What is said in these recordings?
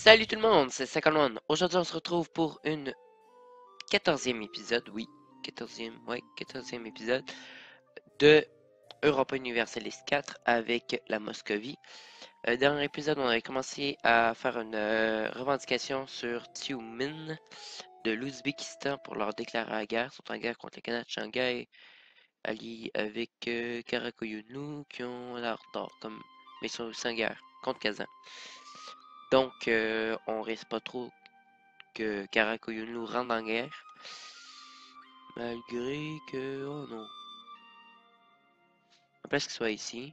Salut tout le monde, c'est Sakalman. Aujourd'hui, on se retrouve pour une 14e épisode, oui, 14e épisode de Europa Universalis 4 avec la Moscovie. Dernier épisode, on avait commencé à faire une revendication sur Tiumen de l'Ouzbékistan pour leur déclarer la guerre. Ils sont en guerre contre le Khanat de Shanghai, alliés avec Karakoyunlu, qui ont l'air d'or, comme, mais ils sont aussi en guerre contre Kazan. Donc, on risque pas trop que Karakoyunlu rentre en guerre. Malgré que... Oh non. Après qu'il soit ici.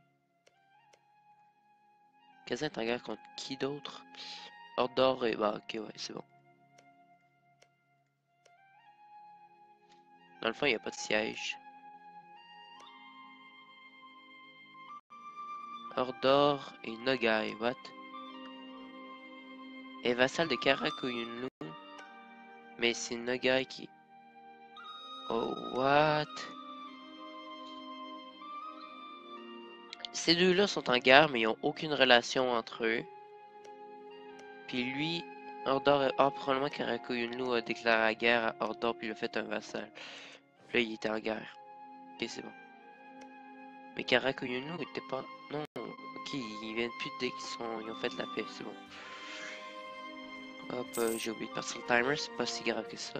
Kazan est en guerre contre qui d'autre? Ordor et... Bah ok, ouais, c'est bon. Dans le fond, il n'y a pas de siège. Ordor et Nogai, what? Est vassal de Karakoyunlu. Mais c'est Nogai qui... Oh, what? Ces deux-là sont en guerre, mais ils n'ont aucune relation entre eux. Puis lui, Ordor... Ah, probablement Karakoyunlu a déclaré la guerre à Ordor, puis il a fait un vassal. Puis là, il était en guerre. Ok, c'est bon. Mais Karakoyunlu était pas... Non, ok, ils viennent plus dès qu'ils ont fait la paix, c'est bon. Hop, j'ai oublié de passer le timer, c'est pas si grave que ça.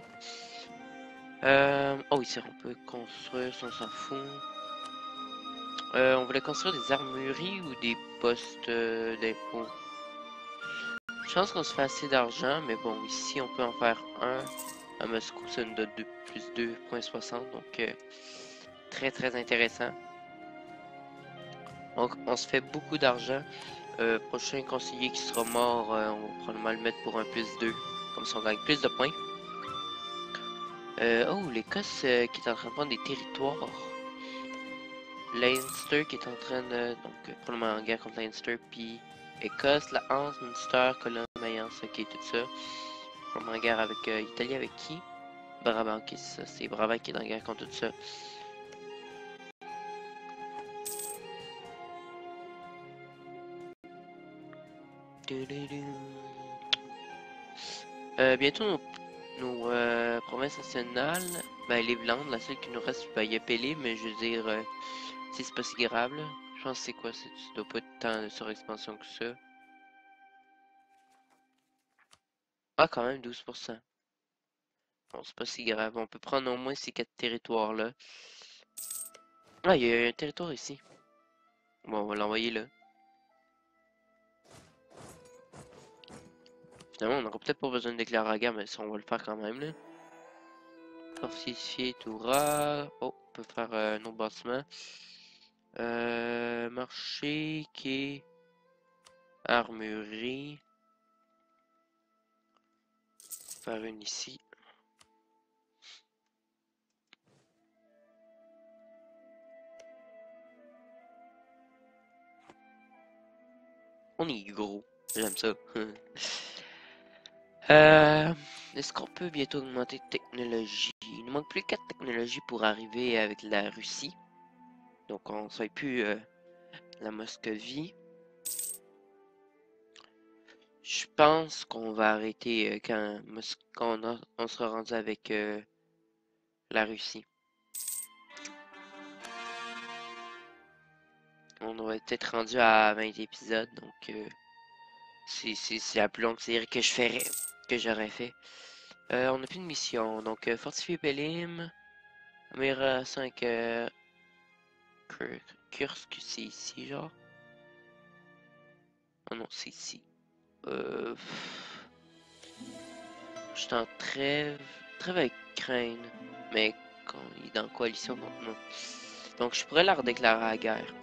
Oh, ici, on peut construire, ça, on s'en fout. On voulait construire des armureries ou des postes d'impôts. Je pense qu'on se fait assez d'argent, mais bon, ici, on peut en faire un. À Moscou, ça nous donne plus 2,60, donc très très intéressant. On se fait beaucoup d'argent. Prochain conseiller qui sera mort, on va probablement le mettre pour un plus 2. Comme ça, on gagne plus de points. Oh, l'Écosse qui est en train de prendre des territoires. Leinster qui est en train de... Donc, probablement en guerre contre Leinster. Puis Écosse, la Hanse, Munster, Cologne, Mayence, ok, tout ça. Probablement en guerre avec Italie, avec qui? Brabant, ok, c'est ça. C'est Brabant qui est en guerre contre tout ça. Bientôt, nos provinces nationales, ben les Blandes, la seule qui nous reste, ben il y a Pelé, mais je veux dire, c'est pas si grave là. Je pense que c'est quoi, ça doit pas être tant de surexpansion que ça. Ah, quand même 12%. Bon, c'est pas si grave, on peut prendre au moins ces 4 territoires là. Ah, il y a un territoire ici. Bon, on va l'envoyer là. Finalement, on n'aura peut-être pas besoin de déclarer la guerre, mais ça, on va le faire quand même là. Fortifier Toura. Oh, on peut faire un autre bâtiment. Marché, quai, armurerie. Faire une ici. On est gros. J'aime ça. Est-ce qu'on peut bientôt augmenter de technologie? Il nous manque plus 4 technologies pour arriver avec la Russie. Donc on ne soit plus la Moscovie. Je pense qu'on va arrêter quand on sera rendu avec la Russie. On va peut-être rendu à 20 épisodes, donc c'est la plus longue série que j'aurais fait. On n'a plus de mission, donc fortifier Pélim, Amira 5, Kursk, c'est ici, genre. Oh non, c'est ici. Je suis en trêve avec Crane, mais quand il est dans coalition contre nous. Donc je pourrais leur déclarer la guerre.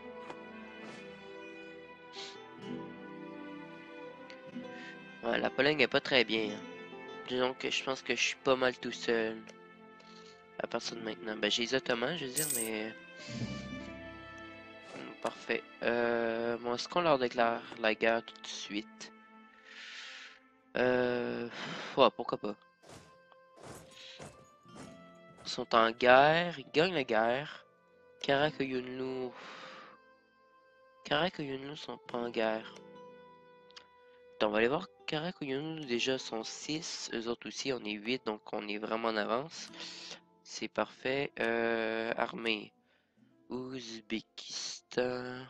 Ouais, la Pologne est pas très bien. Hein. Disons que je pense que je suis pas mal tout seul. À partir de maintenant. Ben j'ai les Ottomans, je veux dire, mais... Parfait. Bon, est-ce qu'on leur déclare la guerre tout de suite? Ouais, pourquoi pas. Ils sont en guerre, ils gagnent la guerre. Karakoyunlu... Karakoyunlu sont pas en guerre. Attends, on va aller voir Karakoyunlu déjà sont 6, eux autres aussi, on est 8, donc on est vraiment en avance. C'est parfait. Armée. Ouzbékistan.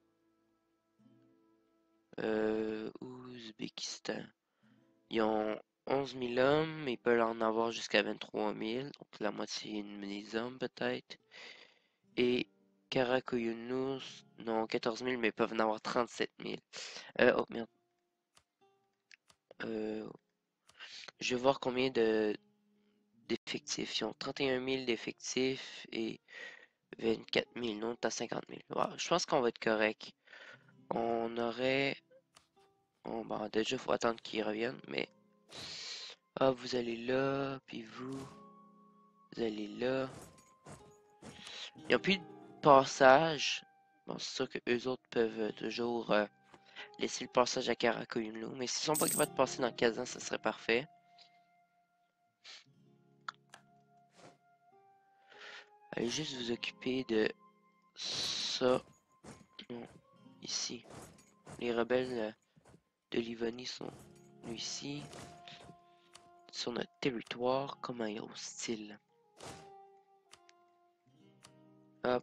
Ouzbékistan. Ils ont 11 000 hommes, mais ils peuvent en avoir jusqu'à 23 000, donc la moitié des hommes peut-être. Et Karakoyunlu, non, 14 000, mais ils peuvent en avoir 37 000. Oh merde. Je vais voir combien d'effectifs. Ils ont 31 000 d'effectifs et 24 000. Non, t'as 50 000. Ouais, je pense qu'on va être correct. On aurait... Bon, bah, déjà, il faut attendre qu'ils reviennent, mais... Ah, vous allez là, puis vous allez là. Il n'y a plus de passage. Bon, c'est sûr que eux autres peuvent toujours laisser le passage à Karakoyunlu, mais s'ils sont pas capables de passer dans Kazan, ça serait parfait. Allez juste vous occuper de ça. Non, ici. Les rebelles de Livonie sont ici. Sur notre territoire, comme un hostile. Hop.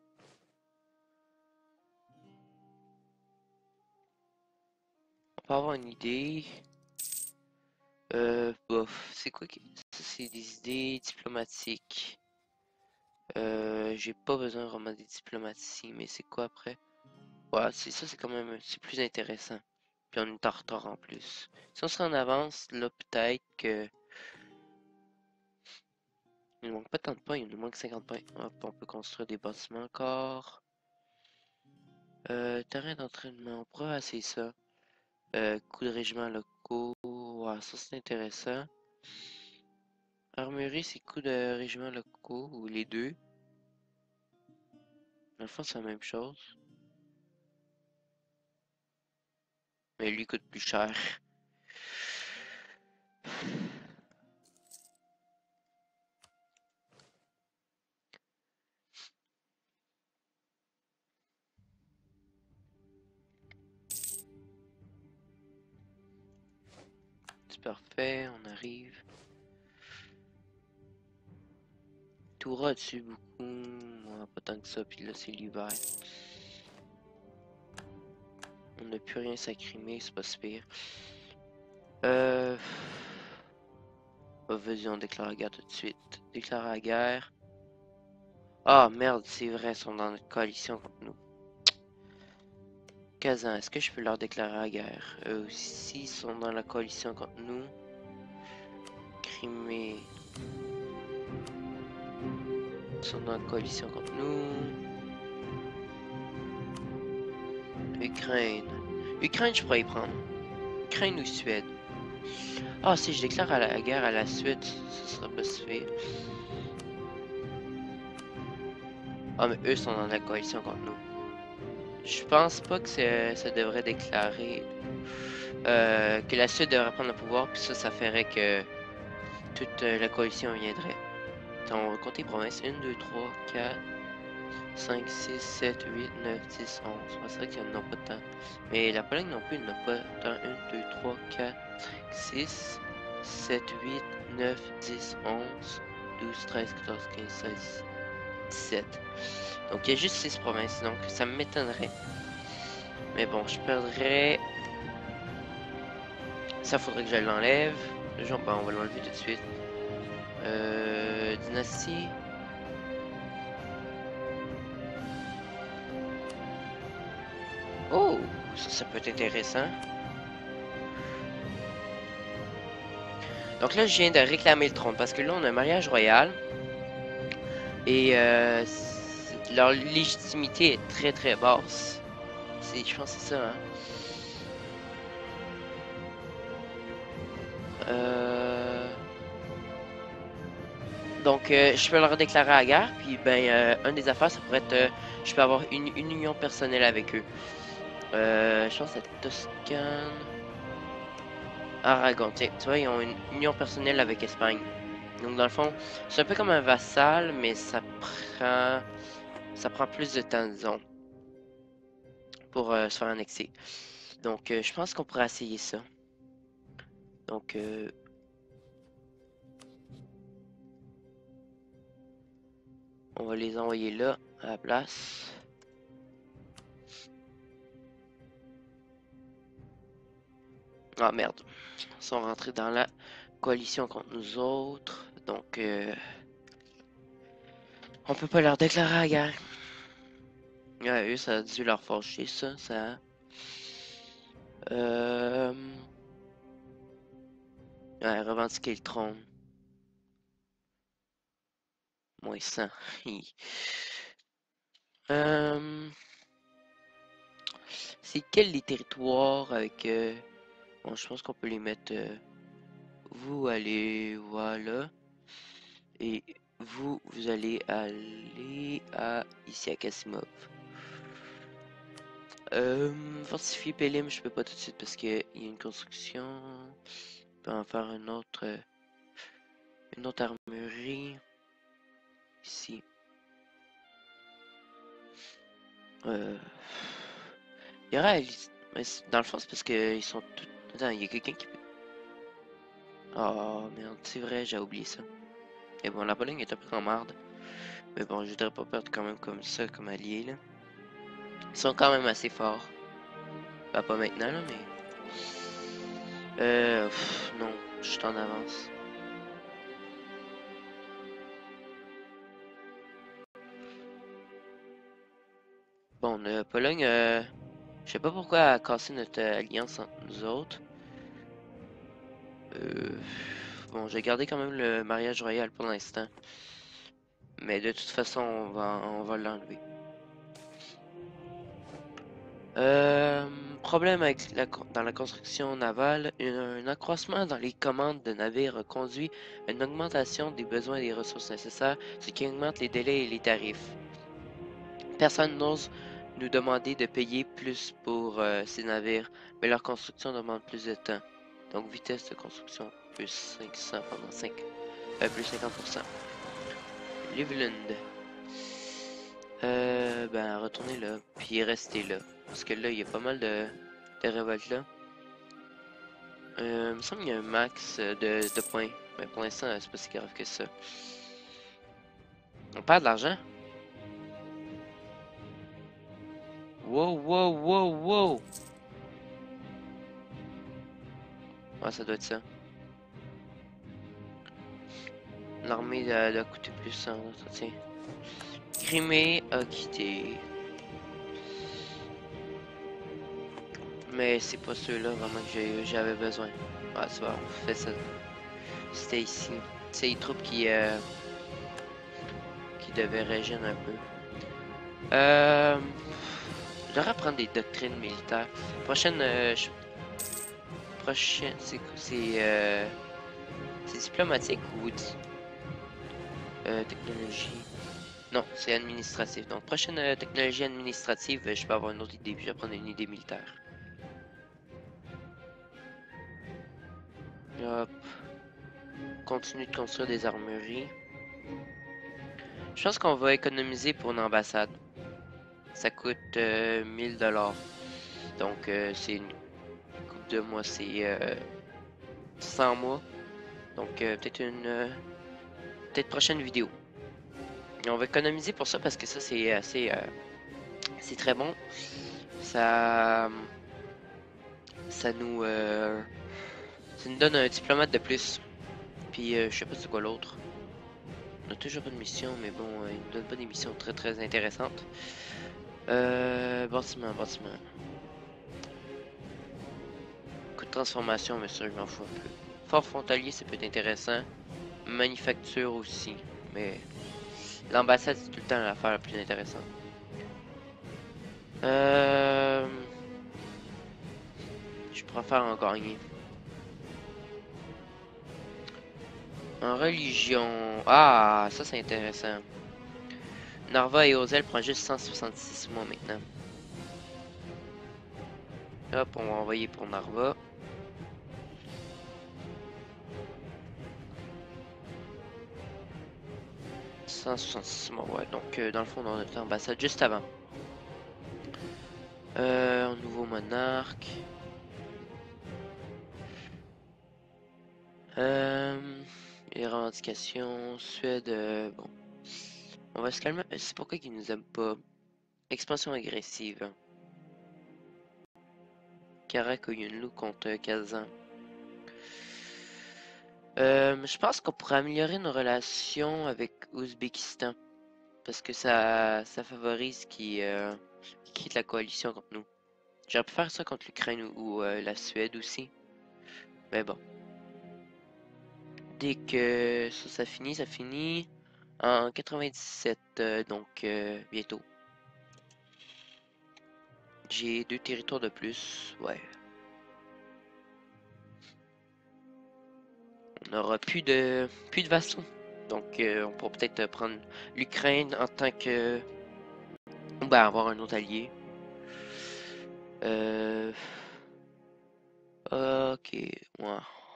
On peut avoir une idée. Bof. C'est quoi que... Ça, c'est des idées diplomatiques. J'ai pas besoin vraiment des diplomaties, mais c'est quoi après? Ouais, c'est ça, c'est quand même... C'est plus intéressant. Puis on est en retard en plus. Si on serait en avance, là, peut-être que... Il nous manque pas tant de points, il nous manque 50 points. Hop, on peut construire des bâtiments encore. Terrain d'entraînement, on pourrait essayer ça. Coups de régiment locaux, ouais, ça c'est intéressant. Armurerie, c'est coups de régiment locaux, ou les deux. Dans le fond, c'est la même chose. Mais lui coûte plus cher. C'est parfait, on arrive. Toura dessus beaucoup, ouais, pas tant que ça, puis là c'est l'hiver. On n'a plus rien sacrimé, c'est pas si pire. Oh, vas-y, on déclare la guerre tout de suite. Déclare la guerre. Ah merde, c'est vrai, ils sont dans notre coalition contre nous. Kazan, est-ce que je peux leur déclarer la guerre? Eux aussi sont dans la coalition contre nous. Crimée. Ils sont dans la coalition contre nous. Ukraine. Ukraine, je pourrais y prendre. Ukraine ou Suède? Ah, si je déclare la guerre à la Suède, ce serait pas si pire. Ah, mais eux sont dans la coalition contre nous. Je pense pas que ça devrait déclarer que la Suède devrait prendre le pouvoir, puis ça ferait que toute la coalition viendrait. Attends, on va compter les provinces. 1, 2, 3, 4, 5, 6, 7, 8, 9, 10, 11. C'est vrai qu'ils n'en ont pas tant. Mais la Pologne non plus, ils n'en ont pas tant. 1, 2, 3, 4, 6, 7, 8, 9, 10, 11, 12, 13, 14, 15, 16, 17. Donc il y a juste 6 provinces, donc ça m'étonnerait. Mais bon, je perdrais. Ça faudrait que je l'enlève. Genre, ben, on va l'enlever tout de suite. Dynastie. Oh, ça peut être intéressant. Donc là, je viens de réclamer le trône parce que là, on a un mariage royal. Et leur légitimité est très très basse. Je pense que c'est ça, hein. Donc, je peux leur déclarer la guerre. Puis, ben, un des affaires, ça pourrait être... je peux avoir une union personnelle avec eux. Je pense que c'est Toscane. Aragon, tu vois, ils ont une union personnelle avec Espagne. Donc dans le fond, c'est un peu comme un vassal, mais ça prend plus de temps, disons, pour se faire annexer. Donc je pense qu'on pourrait essayer ça. Donc, on va les envoyer là, à la place. Ah merde, ils sont rentrés dans la coalition contre nous autres. Donc, on peut pas leur déclarer la guerre. Ouais, eux, ça a dû leur fâcher, ça. Ouais, revendiquer le trône. Moins 100. C'est quels les territoires avec... Bon, je pense qu'on peut les mettre... vous allez... Voilà. Et vous allez aller à... Ici à Kasimov. Fortifier Pélim, je peux pas tout de suite parce qu'il y a une construction. On peut en faire une autre armurerie. Ici. Il y aura... Mais dans le fond, c'est parce qu'ils sont tous... Attends, il y a quelqu'un qui peut... Oh merde, c'est vrai, j'ai oublié ça. Et bon, la Pologne est un peu en marde. Mais bon, je voudrais pas perdre quand même comme ça, comme allié, là. Ils sont quand même assez forts. Bah, pas maintenant, là, mais... non, je suis en avance. Bon, la Pologne, je sais pas pourquoi elle a cassé notre alliance entre nous autres. Bon, j'ai gardé quand même le mariage royal pour l'instant. Mais de toute façon, on va l'enlever. Problème avec dans la construction navale, un accroissement dans les commandes de navires a conduit à une augmentation des besoins et des ressources nécessaires, ce qui augmente les délais et les tarifs. Personne n'ose nous demander de payer plus pour ces navires, mais leur construction demande plus de temps. Donc vitesse de construction plus 500 pendant 5, plus 50%. Livland. Ben retournez là, puis restez là. Parce que là, il y a pas mal de révoltes là. Il me semble qu'il y a un max de points. Mais pour l'instant, c'est pas si grave que ça. On perd de l'argent? Wow, wow, wow, wow! Ouais, ça doit être ça. L'armée doit coûter plus en entretien. Crimée a quitté. Mais c'est pas ceux-là vraiment que j'avais besoin. Ah, tu vois, fais ça. C'était ici. C'est les troupes qui devaient régir un peu. J'aurais à prendre des doctrines militaires. Prochaine, prochaine, c'est diplomatique ou technologie? Non, c'est administratif. Donc prochaine technologie administrative, je peux avoir une autre idée. Puis je vais prendre une idée militaire. Hop. Continue de construire des armureries. Je pense qu'on va économiser pour une ambassade. Ça coûte 1000$. Donc c'est une coupe de mois, c'est 100 mois. Donc peut-être peut-être prochaine vidéo. Et on va économiser pour ça parce que ça c'est assez c'est très bon. Ça ça nous donne un diplomate de plus. Puis je sais pas c'est quoi l'autre. On a toujours pas de mission, mais bon, il nous donne pas des missions très très intéressantes. Bâtiment, bâtiment. Coup de transformation, mais ça je m'en fous un peu. Fort frontalier, ça peut être intéressant. Manufacture aussi, mais l'ambassade c'est tout le temps l'affaire la plus intéressante. Je préfère en gagner. En religion. Ah, ça c'est intéressant. Narva et Ozel prend juste 166 mois maintenant. Hop, on va envoyer pour Narva. « 166 mois, ouais. Donc, dans le fond, on a notre ambassade juste avant. Nouveau monarque. Les revendications, Suède, bon. On va se calmer. C'est pourquoi qu'ils nous aiment pas. Expansion agressive. Karakoyunlu contre Kazan. Je pense qu'on pourrait améliorer nos relations avec Ouzbékistan. Parce que ça favorise qui quitte la coalition contre nous. J'aurais pu faire ça contre l'Ukraine ou la Suède aussi. Mais bon. Dès que ça finit en 97, donc bientôt. J'ai 2 territoires de plus, ouais. On n'aura plus de vassaux. Donc on pourra peut-être prendre l'Ukraine en tant que... Ben, avoir un autre allié. Ok, ouais.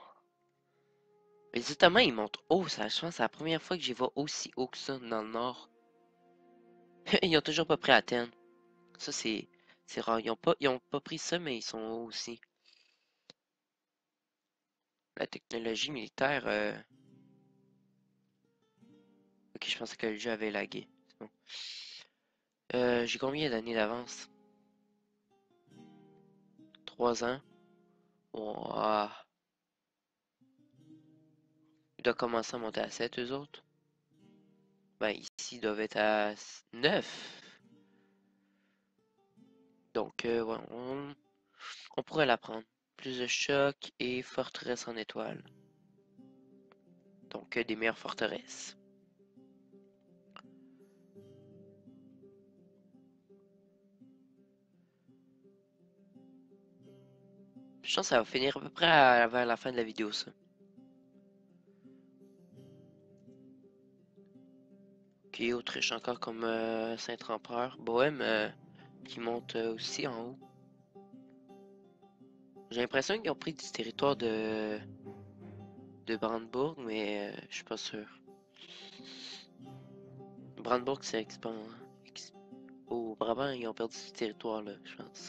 Les Ottomans, ils montent haut, ça, je pense, c'est la première fois que j'y vois aussi haut que ça dans le nord. Ils ont toujours pas pris Athènes. Ça, c'est rare. Ils ont pas pris ça, mais ils sont hauts aussi. La technologie militaire, ok, je pensais que le jeu avait lagué. C'est bon. J'ai combien d'années d'avance? 3 ans. Ouah. Ils doivent commencer à monter à 7, eux autres. Ben, ici, ils doivent être à 9. Donc, ouais, on pourrait la prendre. Plus de choc et forteresse en étoile. Donc, des meilleures forteresses. Je pense que ça va finir à peu près vers la fin de la vidéo, ça. Ok, Autriche encore comme Saint-Empereur. Bohème qui monte aussi en haut. J'ai l'impression qu'ils ont pris du territoire de Brandebourg, mais je suis pas sûr. Brandebourg, c'est au Brabant, ils ont perdu ce territoire-là, je pense.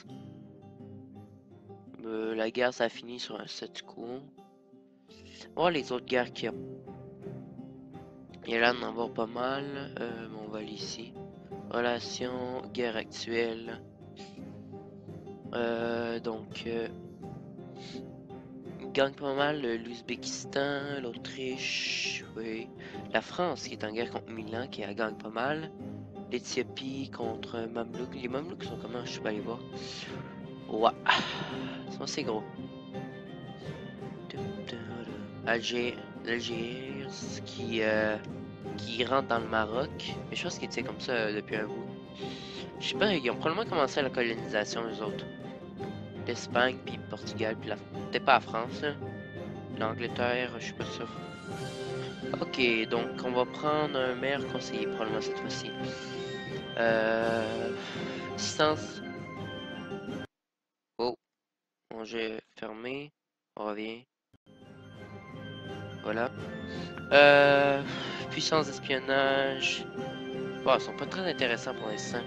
La guerre, ça a fini sur un statu quo. On va voir les autres guerres qu'il y a. Il y a là d'en avoir pas mal. Mais on va aller ici. Relations, guerre actuelle. Donc, ils gagnent pas mal l'Ouzbékistan, l'Autriche, oui. La France qui est en guerre contre Milan, qui gagne pas mal. L'Éthiopie contre Mamelouks. Les Mamelouks sont comment? Je sais pas aller voir. Ouais. C'est gros. L'Algérie qui rentre dans le Maroc. Mais je pense qu'ils étaient comme ça depuis un bout. Je sais pas, ils ont probablement commencé la colonisation, eux autres. L'Espagne, puis Portugal, puis peut-être pas la France, là. L'Angleterre, je suis pas sûr. Ok, donc on va prendre un meilleur conseiller probablement cette fois-ci. Distance. Oh, mon jeu fermé. On revient. Voilà. Puissance d'espionnage. Bon, ils sont pas très intéressants pour l'instant.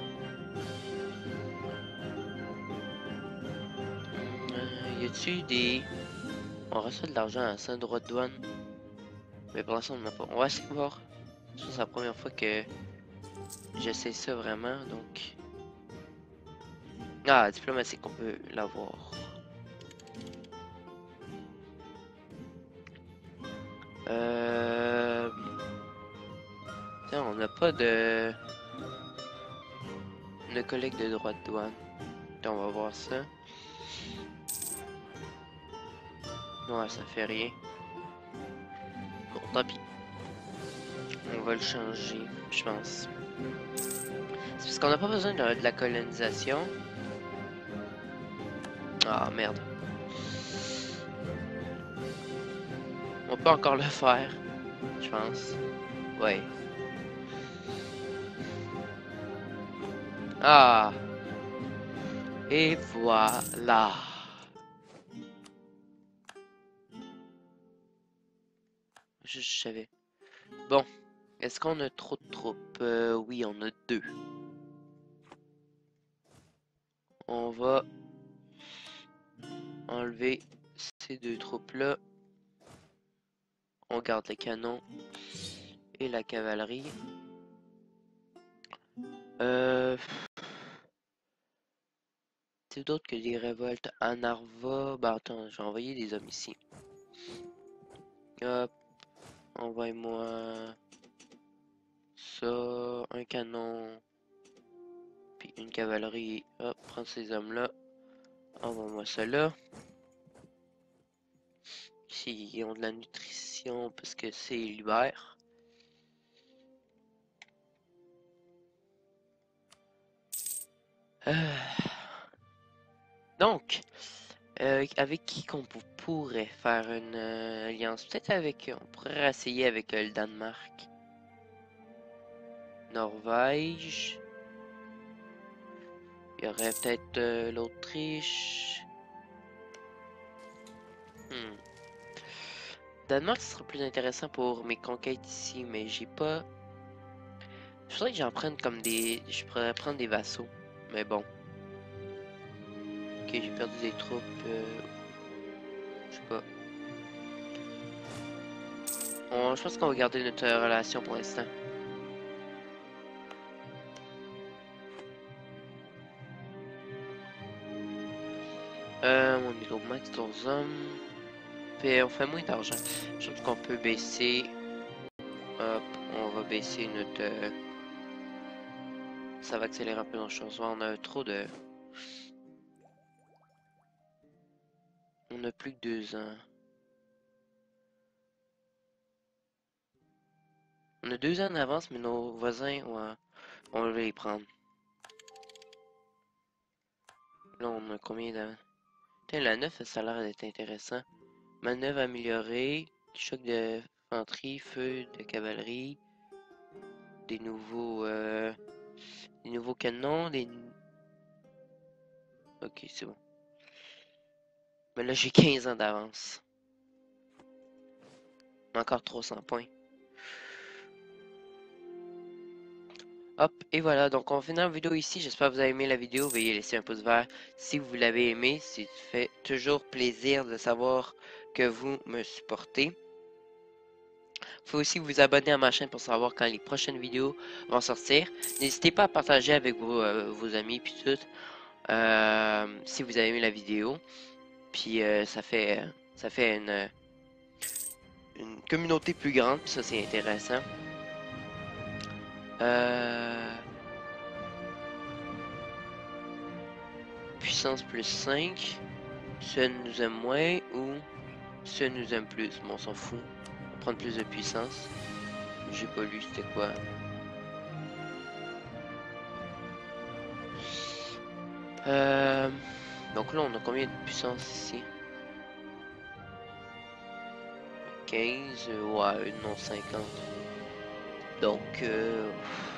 Y a-tu des... On reçoit de l'argent à 5 droits de douane. Mais pour l'instant, on n'en a pas. On va essayer de voir. C'est la première fois que j'essaie ça vraiment, donc... Ah, diplomatique, on peut l'avoir. Tiens, on n'a pas de collecte de droits de douane. Tiens, on va voir ça. Ouais, ça fait rien. Bon, tant pis. On va le changer, je pense. C'est parce qu'on n'a pas besoin de la colonisation. Ah, merde. On peut encore le faire, je pense. Ouais. Ah. Et voilà. Je savais. Bon. Est-ce qu'on a trop de troupes? Oui, on a 2. On va enlever ces 2 troupes-là. on garde le canon et la cavalerie. C'est d'autres que des révoltes à Narva. Bah attends, j'ai envoyé des hommes ici. Hop, envoie-moi ça, un canon, puis une cavalerie. Hop, prends ces hommes-là, envoie-moi ça là. Ici, ils ont de la nutrition parce que c'est l'hiver. Donc, avec qui qu'on pourrait faire une alliance? Peut-être avec, on pourrait essayer avec le Danemark. Norvège. Il y aurait peut-être l'Autriche. Danemark ce serait plus intéressant pour mes conquêtes ici, mais j'ai pas. Je voudrais que j'en prenne comme des. Je pourrais prendre des vassaux. Mais bon. Ok, j'ai perdu des troupes. Je sais pas. Je pense qu'on va garder notre relation pour l'instant. On est au max 14 hommes. Puis on fait moins d'argent. Je pense qu'on peut baisser. Hop, on va baisser notre. Ça va accélérer un peu nos choses. On a trop de. On a plus que 2 ans. On a 2 ans d'avance, mais nos voisins, ouais, on va les prendre. Là, on a combien de. Putain, la 9, ça a l'air d'être intéressant. Manœuvre améliorée, choc de infanterie, feu de cavalerie, des nouveaux canons, des. Ok, c'est bon. Mais là, j'ai 15 ans d'avance. Encore 300 points. Hop, et voilà, donc on finit la vidéo ici. J'espère que vous avez aimé la vidéo. Veuillez laisser un pouce vert si vous l'avez aimé. Ça fait toujours plaisir de savoir que vous me supportez. Vous pouvez aussi vous abonner à ma chaîne pour savoir quand les prochaines vidéos vont sortir. N'hésitez pas à partager avec vos amis puis tout. Si vous avez aimé la vidéo. Puis ça fait une communauté plus grande. Puis ça c'est intéressant. Puissance plus 5. Ce nous aime moins ou ce nous aime plus. Bon, on s'en fout. On va prendre plus de puissance. J'ai pas lu c'était quoi. Donc là, on a combien de puissance ici? 15, ouais, non 50. Donc là,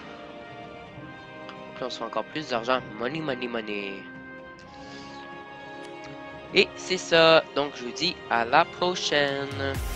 on se fait encore plus d'argent. Money, money, money. Et c'est ça. Donc, je vous dis à la prochaine.